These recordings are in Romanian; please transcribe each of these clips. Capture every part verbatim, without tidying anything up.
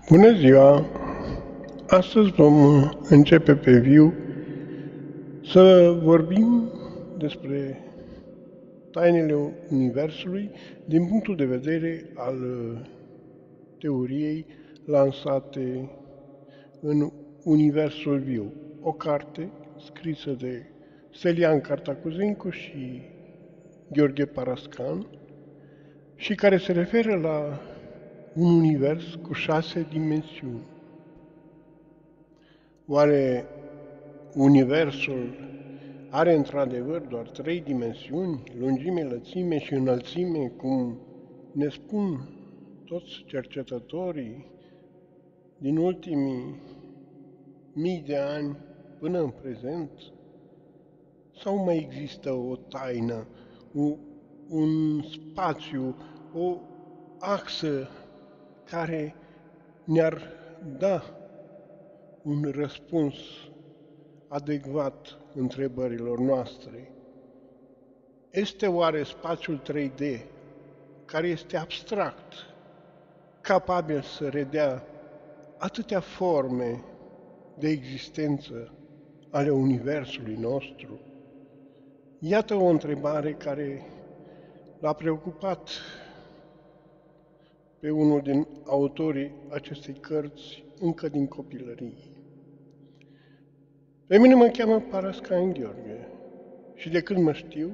Bună ziua! Astăzi vom uh, începe pe viu să vorbim despre tainele Universului din punctul de vedere al uh, teoriei lansate în Universul Viu, o carte scrisă de Stelian Cartacuzencu și Gheorghe Parascan și care se referă la un univers cu șase dimensiuni. Oare Universul are într-adevăr doar trei dimensiuni, lungime, lățime și înălțime, cum ne spun toți cercetătorii din ultimii mii de ani până în prezent? Sau mai există o taină, un spațiu, o axă care ne-ar da un răspuns adecvat întrebărilor noastre? Este oare spațiul trei D, care este abstract, capabil să redea atâtea forme de existență ale Universului nostru? Iată o întrebare care l-a preocupat pe unul din autorii acestei cărți încă din copilărie. Pe mine mă cheamă Parascan Gheorghe și de când mă știu,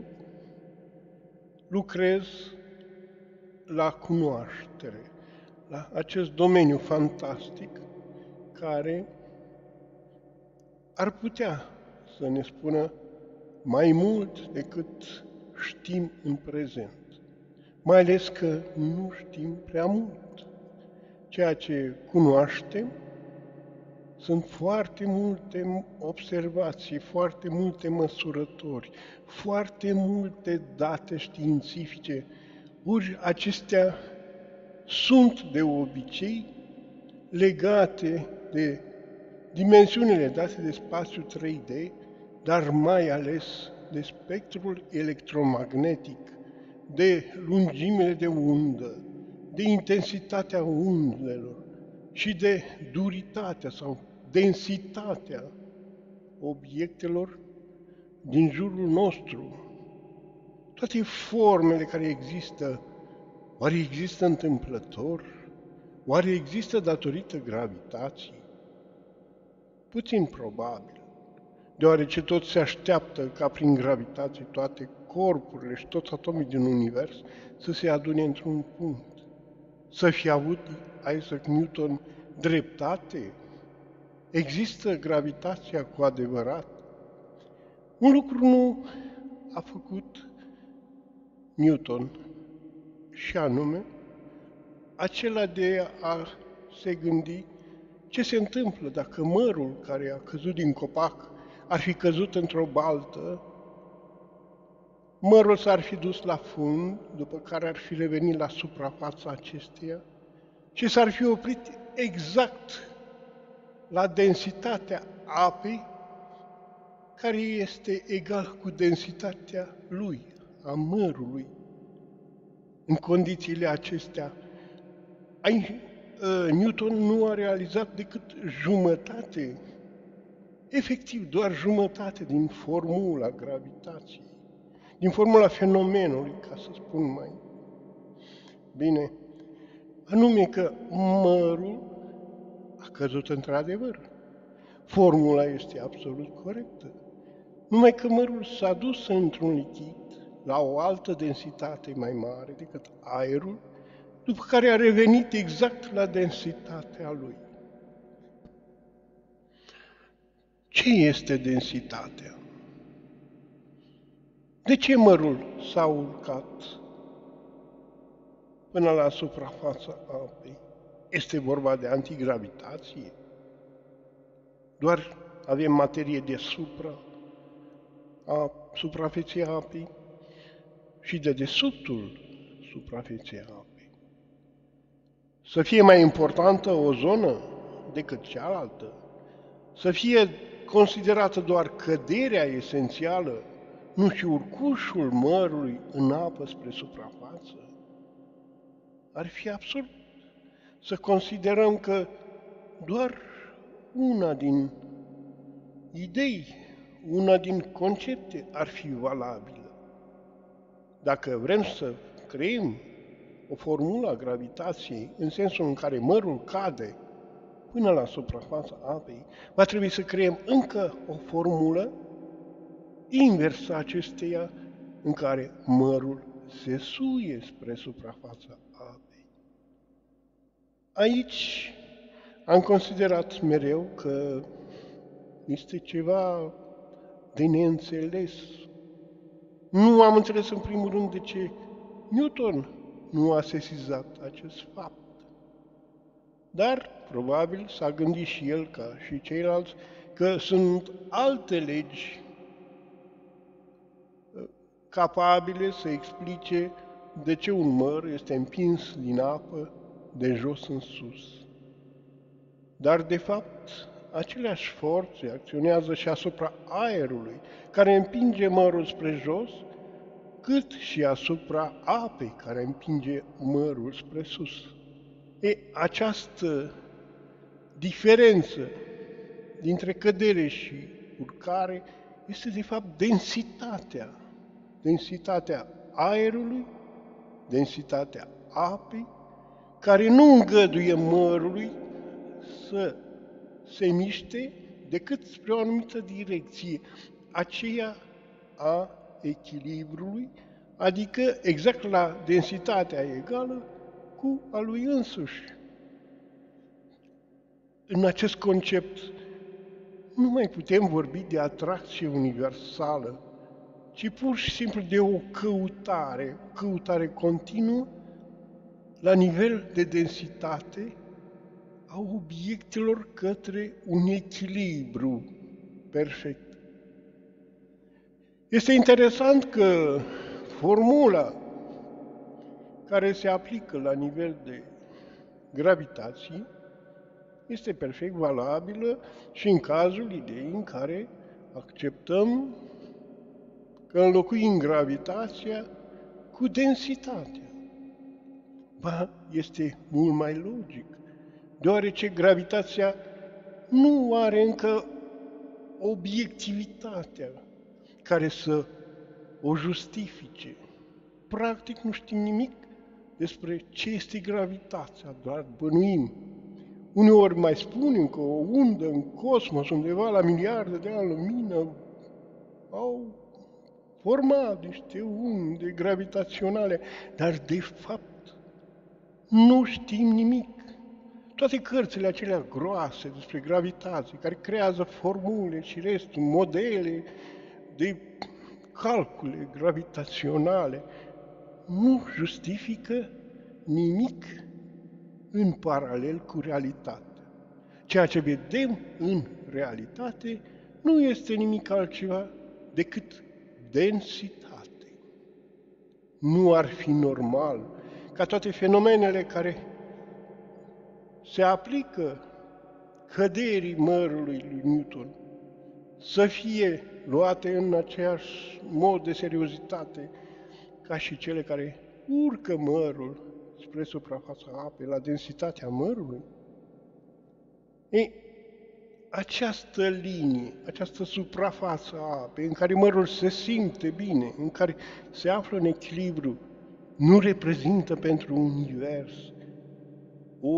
lucrez la cunoaștere, la acest domeniu fantastic care ar putea să ne spună mai mult decât știm în prezent, mai ales că nu știm prea mult. Ceea ce cunoaștem sunt foarte multe observații, foarte multe măsurători, foarte multe date științifice, ori acestea sunt de obicei legate de dimensiunile date de spațiu trei D, dar mai ales de spectrul electromagnetic, de lungimile de undă, de intensitatea undelor și de duritatea sau densitatea obiectelor din jurul nostru. Toate formele care există, oare există întâmplător? Oare există datorită gravitației? Puțin probabil, deoarece tot se așteaptă ca prin gravitație toate corpurile și toți atomii din univers să se adune într-un punct. Să fi avut Isaac Newton dreptate? Există gravitația cu adevărat? Un lucru nu a făcut Newton, și anume acela de a se gândi ce se întâmplă dacă mărul care a căzut din copac ar fi căzut într-o baltă, mărul s-ar fi dus la fund, după care ar fi revenit la suprafața acesteia și s-ar fi oprit exact la densitatea apei, care este egal cu densitatea lui, a mărului. În condițiile acestea, Newton nu a realizat decât jumătate, efectiv doar jumătate din formula gravitației, din formula fenomenului, ca să spun mai bine, anume că mărul a căzut într-adevăr. Formula este absolut corectă, numai că mărul s-a dus într-un lichid la o altă densitate mai mare decât aerul, după care a revenit exact la densitatea lui. Ce este densitatea? De ce mărul s-a urcat până la suprafața apei? Este vorba de antigravitație? Doar avem materie deasupra a suprafeței apei și de desubtul suprafeței apei. Să fie mai importantă o zonă decât cealaltă? Să fie considerată doar căderea esențială, nu și urcușul mărului în apă spre suprafață? Ar fi absurd să considerăm că doar una din idei, una din concepte ar fi valabilă. Dacă vrem să creăm o formulă a gravitației în sensul în care mărul cade până la suprafața apei, va trebui să creăm încă o formulă inversă acesteia în care mărul se suie spre suprafața apei. Aici am considerat mereu că este ceva de neînțeles. Nu am înțeles în primul rând de ce Newton nu a sesizat acest fapt. Dar probabil s-a gândit și el, ca și ceilalți, că sunt alte legi capabile să explice de ce un măr este împins din apă de jos în sus. Dar, de fapt, aceleași forțe acționează și asupra aerului, care împinge mărul spre jos, cât și asupra apei, care împinge mărul spre sus. E, această diferență dintre cădere și urcare este, de fapt, densitatea. Densitatea aerului, densitatea apei, care nu îngăduie mărului să se miște decât spre o anumită direcție, aceea a echilibrului, adică exact la densitatea egală cu a lui însuși. În acest concept nu mai putem vorbi de atracție universală, ci pur și simplu de o căutare, o căutare continuă la nivel de densitate a obiectelor către un echilibru perfect. Este interesant că formula care se aplică la nivel de gravitație este perfect valabilă și în cazul ideii în care acceptăm că înlocuim gravitația cu densitatea. Ba, este mult mai logic, deoarece gravitația nu are încă obiectivitatea care să o justifice. Practic nu știm nimic despre ce este gravitația, doar bănuim. Uneori mai spunem că o undă în cosmos, undeva la miliarde de ani lumină, au format niște unde gravitaționale, dar de fapt nu știm nimic. Toate cărțile acelea groase despre gravitație, care creează formule și restul, modele de calcule gravitaționale, nu justifică nimic în paralel cu realitatea. Ceea ce vedem în realitate nu este nimic altceva decât densitate. Nu ar fi normal ca toate fenomenele care se aplică căderii mărului lui Newton să fie luate în aceeași mod de seriozitate ca și cele care urcă mărul spre suprafața apei, la densitatea mărului. Ei, această linie, această suprafață a apei, în care mărul se simte bine, în care se află în echilibru, nu reprezintă pentru univers o,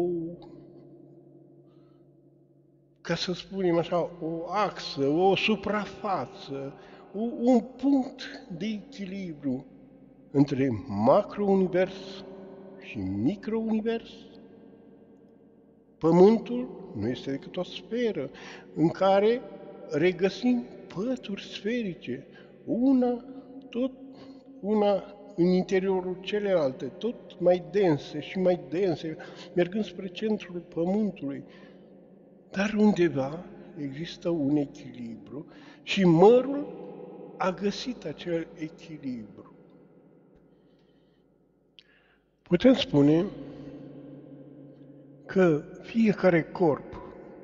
ca să spunem așa, o axă, o suprafață, un punct de echilibru între macro-univers și micro-univers. Pământul nu este decât o sferă în care regăsim pături sferice, una tot una în interiorul celelalte, tot mai dense și mai dense, mergând spre centrul Pământului. Dar undeva există un echilibru și mărul a găsit acel echilibru. Putem spune că fiecare corp,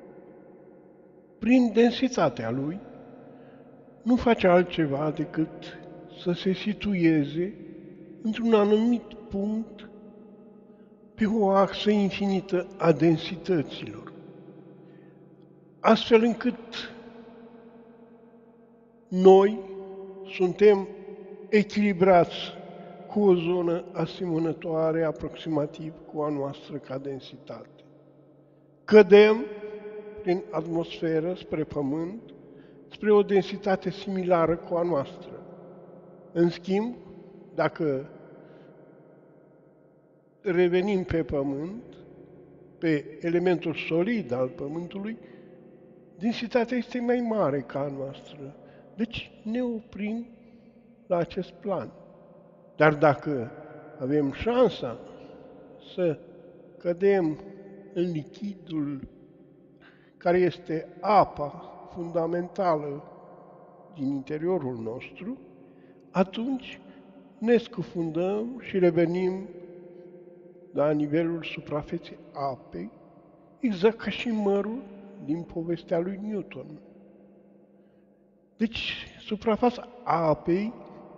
prin densitatea lui, nu face altceva decât să se situeze într-un anumit punct pe o axă infinită a densităților. astfel încât noi suntem echilibrați cu o zonă asemănătoare aproximativ cu a noastră ca densitate. Cădem prin atmosferă spre Pământ, spre o densitate similară cu a noastră. În schimb, dacă revenim pe Pământ, pe elementul solid al Pământului, densitatea este mai mare ca a noastră. Deci ne oprim la acest plan. Dar dacă avem șansa să cădem în lichidul care este apa fundamentală din interiorul nostru, atunci ne scufundăm și revenim la nivelul suprafeței apei, exact ca și mărul din povestea lui Newton. Deci, suprafața apei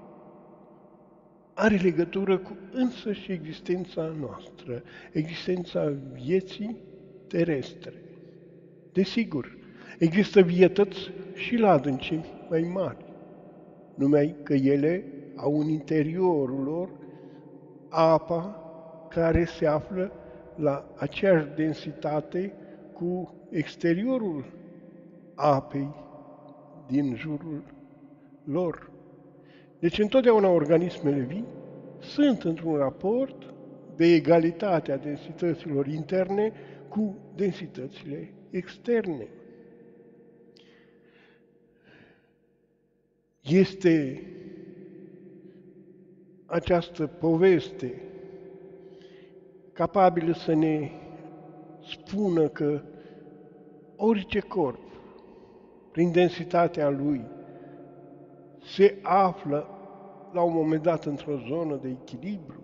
are legătură cu însăși existența noastră, existența vieții terestre. Desigur, există vietăți și la adâncimi mai mari, numai că ele au în interiorul lor apa care se află la aceeași densitate cu exteriorul apei din jurul lor. Deci întotdeauna organismele vii sunt într-un raport de egalitate a densităților interne cu densitățile externe. Este această poveste capabilă să ne spună că orice corp, prin densitatea lui, se află la un moment dat într-o zonă de echilibru?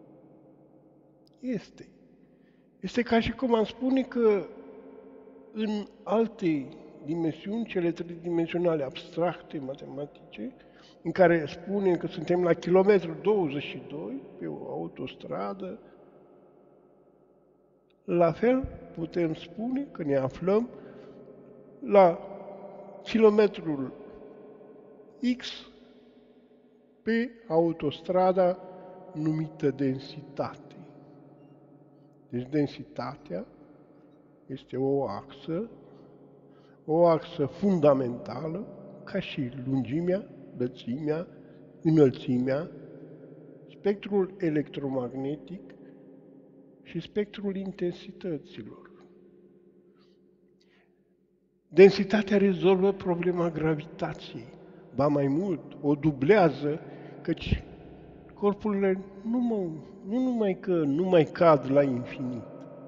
Este. Este ca și cum am spune că în alte dimensiuni, cele tridimensionale abstracte, matematice, în care spunem că suntem la kilometru douăzeci și doi pe o autostradă, la fel putem spune că ne aflăm la kilometrul X pe autostrada numită densitate. Deci densitatea este o axă, o axă fundamentală, ca și lungimea, lățimea, înălțimea, spectrul electromagnetic și spectrul intensităților. Densitatea rezolvă problema gravitației, ba mai mult, o dublează, căci corpurile nu, mă, nu numai că nu mai cad la infinit,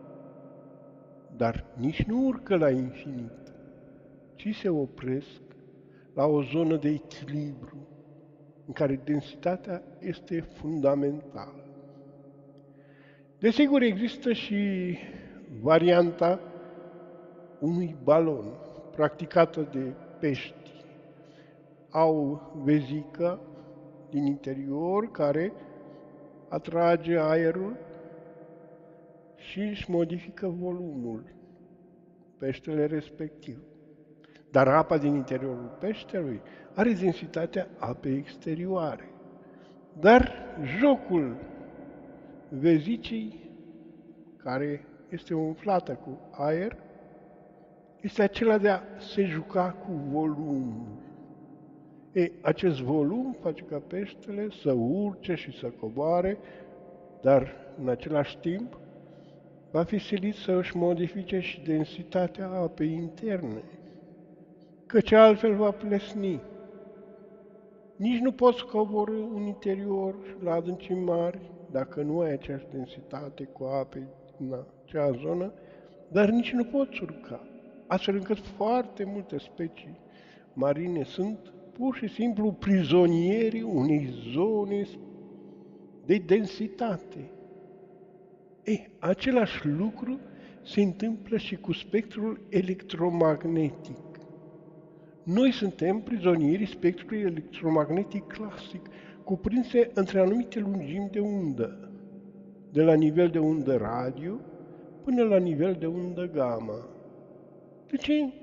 dar nici nu urcă la infinit, ci se opresc la o zonă de echilibru, în care densitatea este fundamentală. Desigur, există și varianta unui balon, practicată de pești. Au vezică din interior care atrage aerul și își modifică volumul peștele respectiv. Dar apa din interiorul peștelui are densitatea apei exterioare. Dar jocul vezicii, care este umflată cu aer, este acela de a se juca cu volumul. E, acest volum face ca peștele să urce și să coboare, dar în același timp va fi silit să își modifice și densitatea apei interne, căci altfel va plesni. Nici nu poți coborî în interior la adâncimi mari dacă nu ai aceeași densitate cu apei în acea zonă, dar nici nu poți urca, astfel încât foarte multe specii marine sunt pur și simplu prizonierii unei zone de densitate. Ei, același lucru se întâmplă și cu spectrul electromagnetic. Noi suntem prizonierii spectrului electromagnetic clasic, cuprinse între anumite lungimi de undă, de la nivel de undă radio până la nivel de undă gamma. Deci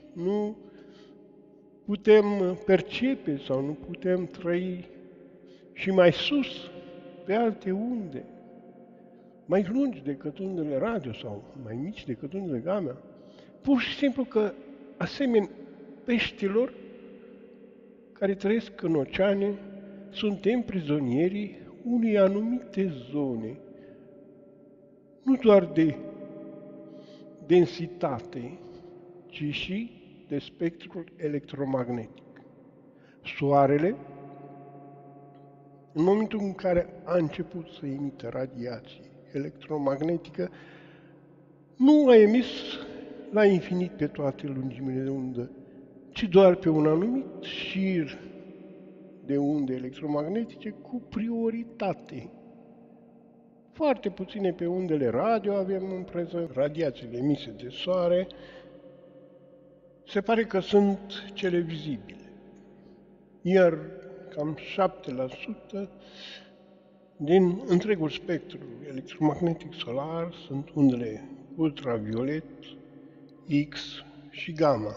nu putem percepe sau nu putem trăi și mai sus, pe alte unde, mai lungi decât undele radio sau mai mici decât undele gamma. Pur și simplu că, asemenea peștilor care trăiesc în oceane, suntem prizonierii unei anumite zone, nu doar de densitate, ci și de spectrul electromagnetic. Soarele, în momentul în care a început să emită radiație electromagnetică, nu a emis la infinit pe toate lungimile de undă, ci doar pe un anumit șir de unde electromagnetice cu prioritate. Foarte puține pe undele radio avem în prezent, radiațiile emise de soare, se pare că sunt cele vizibile, iar cam șapte la sută din întregul spectru electromagnetic solar sunt undele ultraviolet, X și gamma.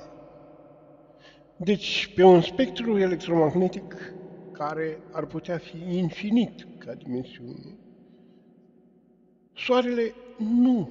Deci, pe un spectru electromagnetic care ar putea fi infinit ca dimensiune, Soarele nu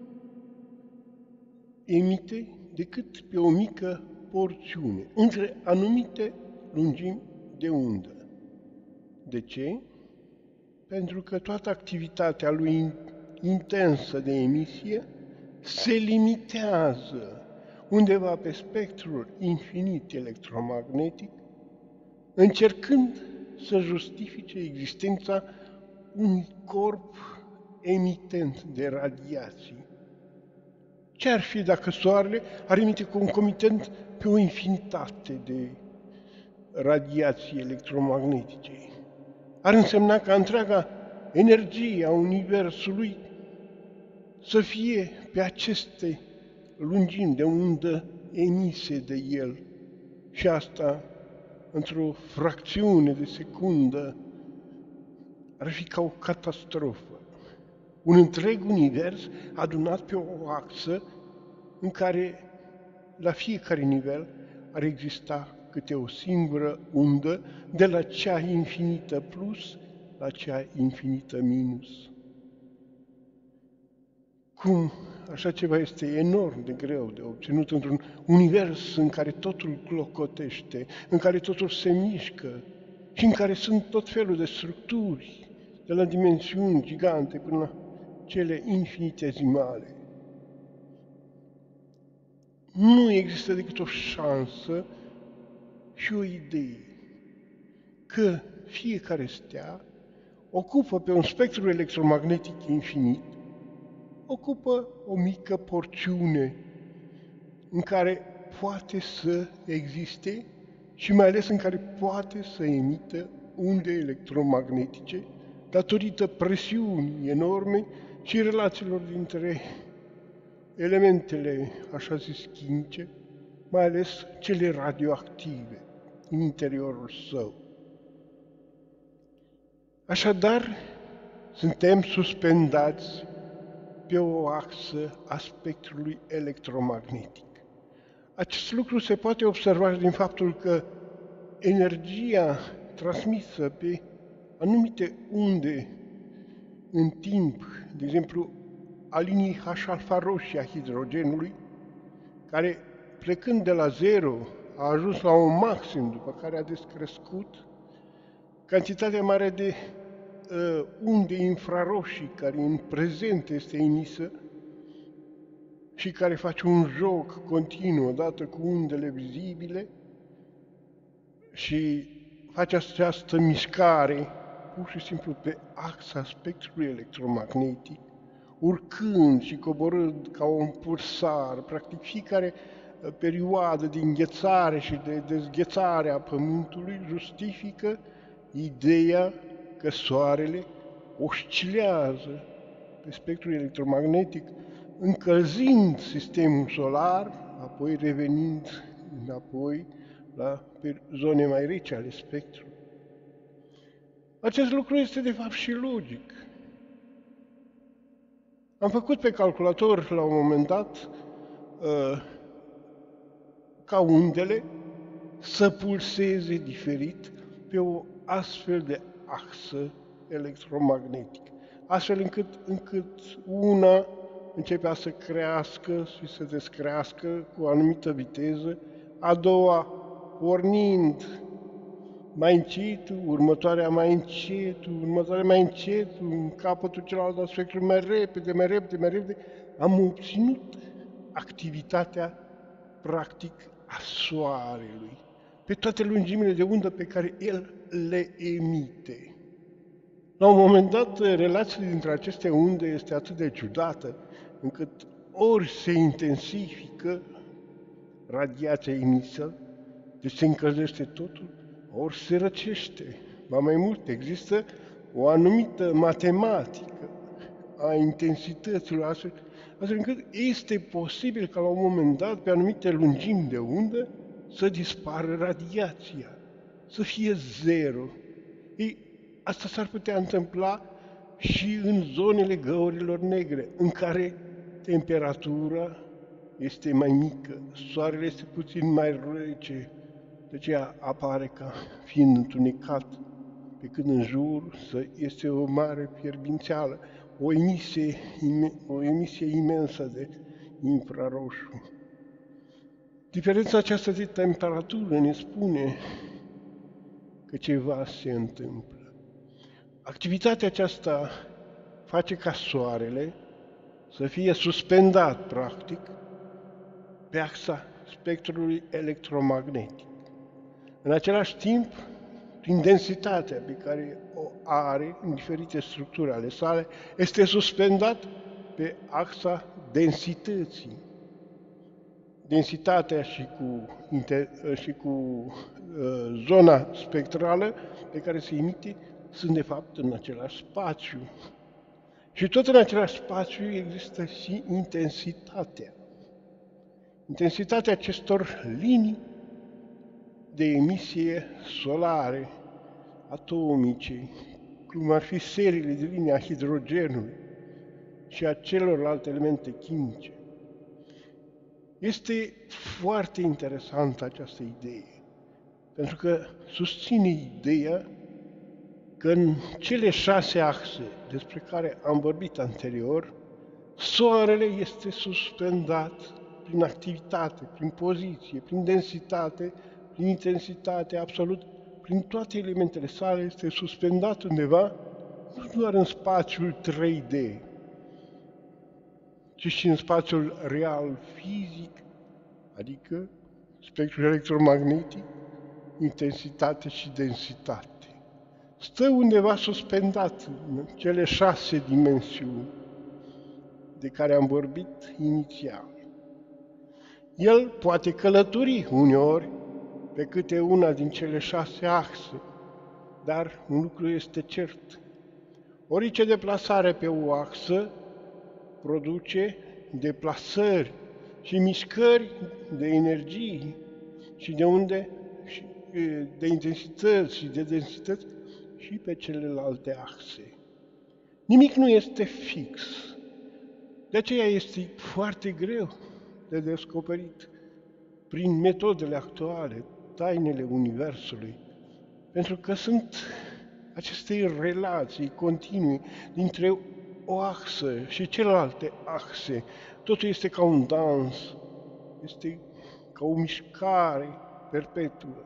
emite decât pe o mică porțiune, între anumite lungimi de undă. De ce? Pentru că toată activitatea lui intensă de emisie se limitează undeva pe spectrul infinit electromagnetic, încercând să justifice existența unui corp emitent de radiații. Ce ar fi dacă Soarele ar emite concomitent pe o infinitate de radiații electromagnetice? Ar însemna ca întreaga energie a Universului să fie pe aceste lungimi de undă emise de el, și asta într-o fracțiune de secundă. Ar fi ca o catastrofă. Un întreg univers adunat pe o axă în care la fiecare nivel ar exista câte o singură undă, de la cea infinită plus la cea infinită minus. Cum așa ceva este enorm de greu de obținut într-un univers în care totul clocotește, în care totul se mișcă și în care sunt tot felul de structuri, de la dimensiuni gigante până la cele infinitezimale. Nu există decât o șansă și o idee că fiecare stea ocupă pe un spectru electromagnetic infinit, ocupă o mică porțiune în care poate să existe și mai ales în care poate să emită unde electromagnetice datorită presiunii enorme și relațiilor dintre elementele, așa zis, chimice, mai ales cele radioactive, în interiorul său. Așadar, suntem suspendați pe o axă a spectrului electromagnetic. Acest lucru se poate observa din faptul că energia transmisă pe anumite unde în timp, de exemplu, a liniei H alfa roșie a hidrogenului, care plecând de la zero a ajuns la un maxim, după care a descrescut, cantitatea mare de uh, unde infraroșii care în prezent este emisă și care face un joc continuu odată cu undele vizibile și face această mișcare pur și simplu pe axa spectrului electromagnetic, urcând și coborând ca un pulsar, practic fiecare perioadă de înghețare și de dezghețare a Pământului justifică ideea că Soarele oscilează pe spectrul electromagnetic, încălzind sistemul solar, apoi revenind înapoi la zone mai rece ale spectrului. Acest lucru este de fapt și logic. Am făcut pe calculator la un moment dat uh, ca undele să pulseze diferit pe o astfel de axă electromagnetică, astfel încât, încât una începea să crească și să descrească cu o anumită viteză, a doua pornind mai încet, următoarea mai încet, următoarea mai încet, în capătul celălalt al spectrului mai repede, mai repede, mai repede, am obținut activitatea practic a Soarelui, pe toate lungimile de undă pe care el le emite. La un moment dat, relația dintre aceste unde este atât de ciudată, încât ori se intensifică radiația emisă, deci se încălzește totul, ori se răcește. Ba mai mult, există o anumită matematică a intensităților, astfel, astfel încât este posibil ca la un moment dat, pe anumite lungimi de undă, să dispară radiația, să fie zero. Ei, asta s-ar putea întâmpla și în zonele găurilor negre, în care temperatura este mai mică, soarele este puțin mai rece, de aceea apare ca fiind întunecat, pe când în jur este o mare fierbințeală, o emisie, o emisie imensă de infraroșu. Diferența aceasta de temperatură ne spune că ceva se întâmplă. Activitatea aceasta face ca Soarele să fie suspendat, practic, pe axa spectrului electromagnetic. În același timp, prin densitatea pe care o are în diferite structuri ale sale, este suspendat pe axa densității. Densitatea și cu, inter, și cu uh, zona spectrală pe care se emite sunt de fapt în același spațiu. Și tot în același spațiu există și intensitatea. Intensitatea acestor linii de emisie solare, atomice, cum ar fi seriile de linii a hidrogenului și a celorlalte elemente chimice. Este foarte interesantă această idee, pentru că susține ideea că în cele șase axe despre care am vorbit anterior, Soarele este suspendat prin activitate, prin poziție, prin densitate, prin intensitate, absolut, prin toate elementele sale, este suspendat undeva, nu doar în spațiul trei D, ci și în spațiul real fizic, adică spectrul electromagnetic, intensitate și densitate. Stă undeva suspendat în cele șase dimensiuni de care am vorbit inițial. El poate călători uneori pe câte una din cele șase axe, dar un lucru este cert. Orice deplasare pe o axă produce deplasări și mișcări de energii și de unde, de intensități și de densități și pe celelalte axe. Nimic nu este fix. De aceea este foarte greu de descoperit prin metodele actuale tainele Universului, pentru că sunt aceste relații continue dintre o axă și celelalte axe. Totul este ca un dans, este ca o mișcare perpetuă.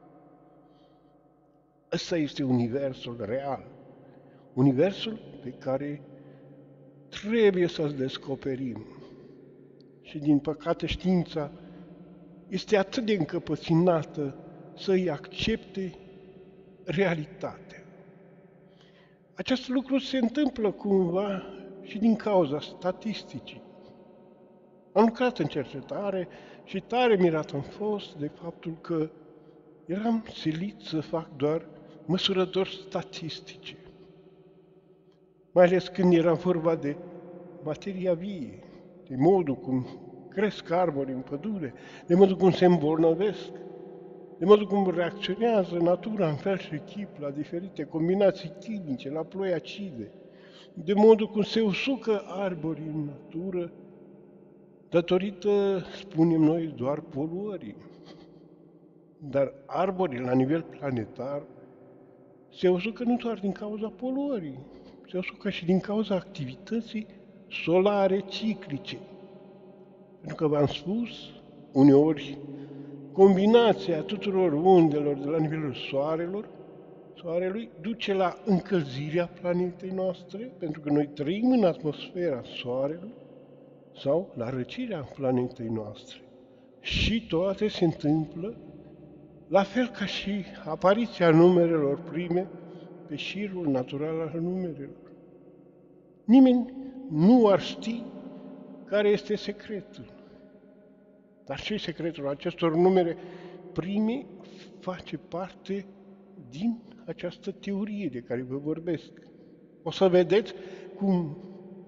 Ăsta este Universul real, Universul pe care trebuie să-l descoperim. Și din păcate știința este atât de încăpățânată să-i accepte realitatea. Acest lucru se întâmplă cumva și din cauza statisticii. Am lucrat în cercetare și tare mirat am fost de faptul că eram silit să fac doar măsurători statistice, mai ales când era vorba de materia vie, de modul cum cresc arbori în pădure, de modul cum se îmbolnăvesc, de modul cum reacționează natura în fel și chip la diferite combinații chimice, la ploi acide, de modul cum se usucă arborii în natură datorită, spunem noi, doar poluării. Dar arborii, la nivel planetar, se usucă nu doar din cauza poluării, se usucă și din cauza activității solare ciclice. Pentru că v-am spus, uneori, combinația tuturor undelor de la nivelul soarelor, soarelui duce la încălzirea planetei noastre, pentru că noi trăim în atmosfera soarelui, sau la răcirea planetei noastre. Și toate se întâmplă la fel ca și apariția numerelor prime pe șirul natural al numerelor. Nimeni nu ar ști care este secretul. Dar ce secretul acestor numere prime face parte din această teorie de care vă vorbesc. O să vedeți cum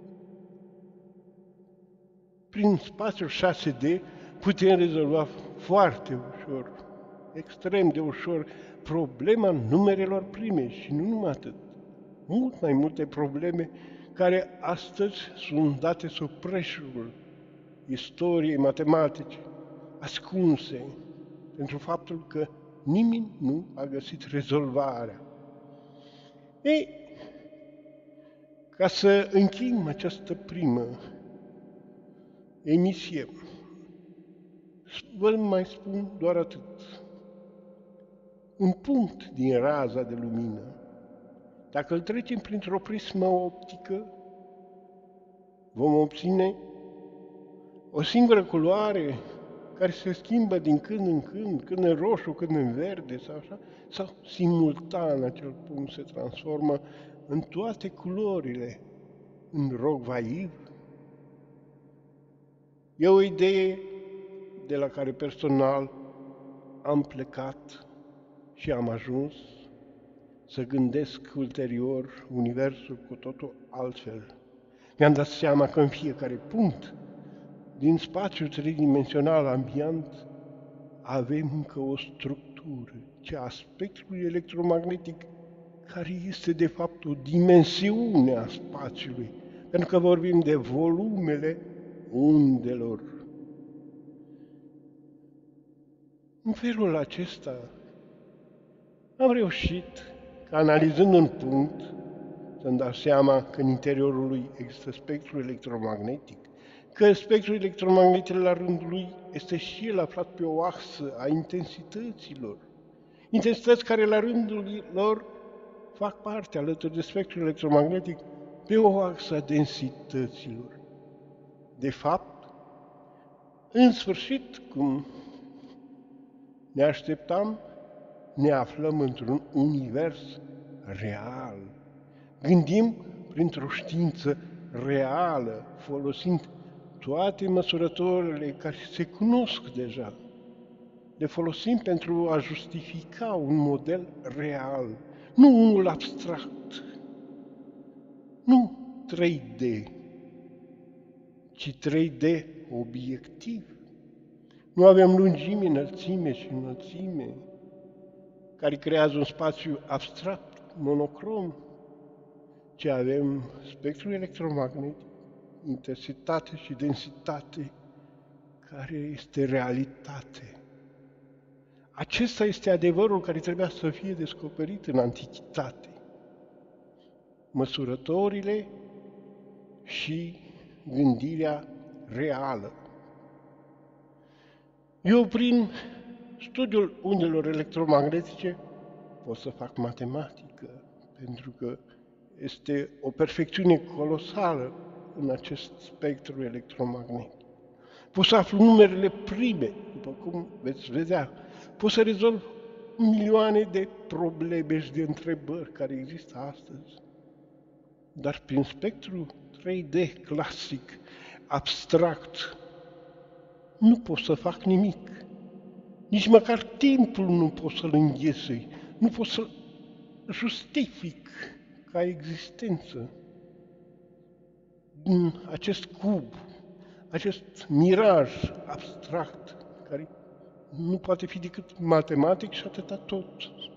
prin spațiul șase D putem rezolva foarte ușor, extrem de ușor, problema numerelor prime și nu numai atât. Mult mai multe probleme care astăzi sunt date sub preșul istoriei matematice, ascunse, pentru faptul că nimeni nu a găsit rezolvarea. Ei, ca să încheiem această primă emisie, vă mai spun doar atât. Un punct din raza de lumină, dacă îl trecem printr-o prismă optică, vom obține o singură culoare care se schimbă din când în când, când în roșu, când în verde sau așa, sau simultan acel punct se transformă în toate culorile, în rog vaiv. E o idee de la care personal am plecat și am ajuns să gândesc ulterior universul cu totul altfel. Mi-am dat seama că în fiecare punct din spațiul tridimensional ambiant avem încă o structură, cea a spectrului electromagnetic, care este de fapt o dimensiune a spațiului, pentru că vorbim de volumele undelor. În felul acesta am reușit, că analizând un punct, să-mi dau seama că în interiorul lui există spectrul electromagnetic, că spectrul electromagnetic la rândul lui este și el aflat pe o axă a intensităților. Intensități care la rândul lor fac parte, alături de spectrul electromagnetic, pe o axă a densităților. De fapt, în sfârșit, cum ne așteptam, ne aflăm într-un univers real. Gândim printr-o știință reală, folosind toate măsurătorile care se cunosc deja. Le folosim pentru a justifica un model real, nu unul abstract, nu trei D, ci trei D obiectiv. Nu avem lungime, înălțime și înălțime, care creează un spațiu abstract, monocrom, ci avem spectrul electromagnetic, intensitate și densitate, care este realitate. Acesta este adevărul care trebuia să fie descoperit în antichitate. Măsurătorile și gândirea reală. Eu, prin studiul undelor electromagnetice, pot să fac matematică, pentru că este o perfecțiune colosală în acest spectru electromagnetic. Pot să aflu numerele prime, după cum veți vedea. Pot să rezolv milioane de probleme și de întrebări care există astăzi. Dar prin spectru trei D clasic, abstract, nu pot să fac nimic. Nici măcar timpul nu pot să-l înghesui, nu pot să-l justific ca existență. Din acest cub, acest miraj abstract, care nu poate fi decât matematic și atâta tot.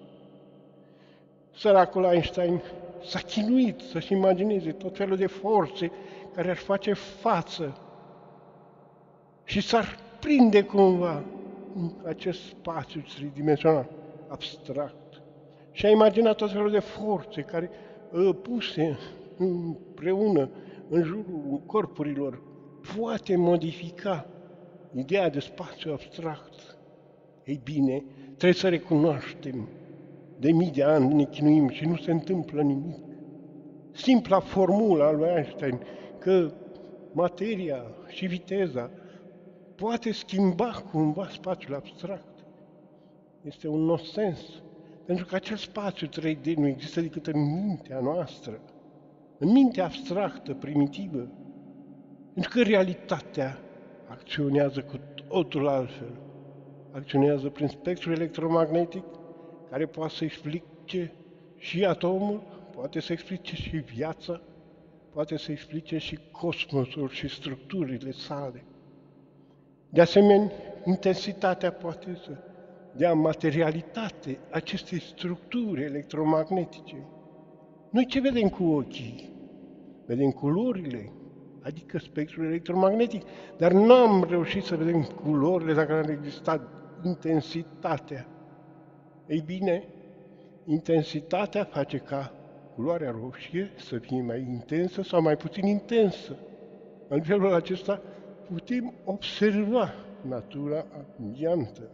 Săracul Einstein s-a chinuit să-și imagineze tot felul de forțe care ar face față și s-ar prinde cumva în acest spațiu tridimensional, abstract. Și a imaginat tot felul de forțe care, puse împreună în jurul corpurilor, poate modifica ideea de spațiu abstract. Ei bine, trebuie să recunoaștem, de mii de ani ne chinuim și nu se întâmplă nimic. Simpla formula lui Einstein că materia și viteza poate schimba cumva spațiul abstract este un nonsens, pentru că acel spațiu trei D nu există decât în mintea noastră, în mintea abstractă, primitivă, pentru că realitatea acționează cu totul altfel. Acționează prin spectrul electromagnetic, care poate să explice și atomul, poate să explice și viața, poate să explice și cosmosul și structurile sale. De asemenea, intensitatea poate să dea materialitate acestei structuri electromagnetice. Noi ce vedem cu ochii? Vedem culorile, adică spectrul electromagnetic, dar nu am reușit să vedem culorile dacă ar exista intensitatea. Ei bine, intensitatea face ca culoarea roșie să fie mai intensă sau mai puțin intensă. În felul acesta putem observa natura ambientă.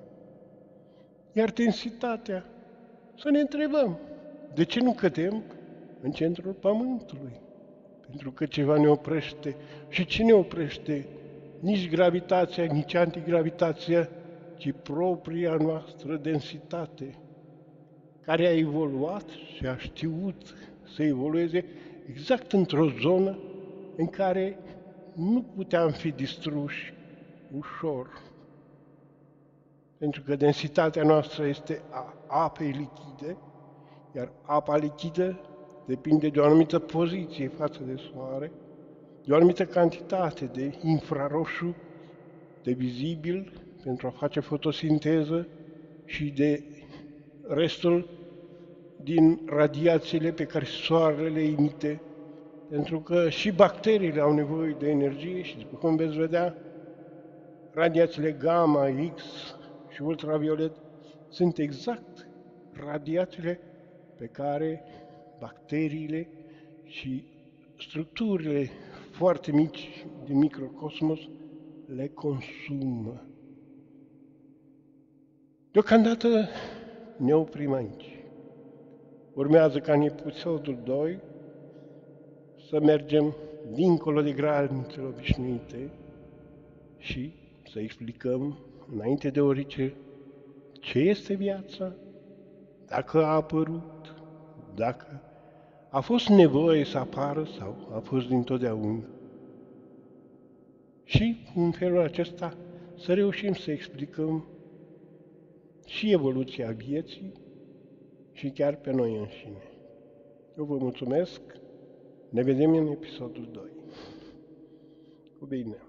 Iar densitatea, să ne întrebăm, de ce nu cădem în centrul Pământului? Pentru că ceva ne oprește. Și ce ne oprește? Nici gravitația, nici antigravitația, ci propria noastră densitate, care a evoluat și a știut să evolueze exact într-o zonă în care nu puteam fi distruși ușor. Pentru că densitatea noastră este a apei lichide, iar apa lichidă depinde de o anumită poziție față de soare, de o anumită cantitate de infraroșu, de vizibil pentru a face fotosinteză și de restul din radiațiile pe care soarele le emite, pentru că și bacteriile au nevoie de energie și, după cum veți vedea, radiațiile gamma, X și ultraviolet sunt exact radiațiile pe care bacteriile și structurile foarte mici din microcosmos le consumă. Deocamdată ne oprim aici. Urmează ca în episodul doi să mergem dincolo de granițele obișnuite și să explicăm înainte de orice ce este viața, dacă a apărut, dacă a fost nevoie să apară sau a fost dintotdeauna. Și în felul acesta să reușim să explicăm și evoluția vieții și chiar pe noi înșine. Eu vă mulțumesc, ne vedem în episodul doi. Cu bine!